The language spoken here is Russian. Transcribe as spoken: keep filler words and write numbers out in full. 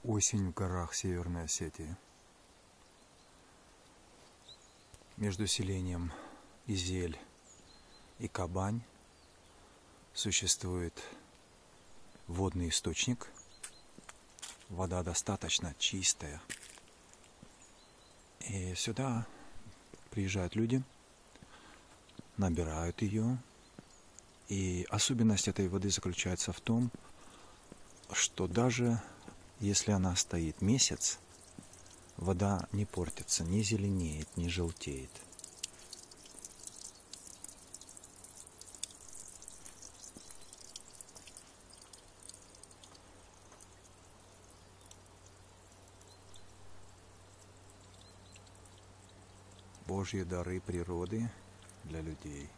Осень в горах Северной Осетии. Между селением Изель и Кабань существует водный источник. Вода достаточно чистая. И сюда приезжают люди, набирают ее. И особенность этой воды заключается в том, что даже если она стоит месяц, вода не портится, не зеленеет, не желтеет. Божьи дары природы для людей.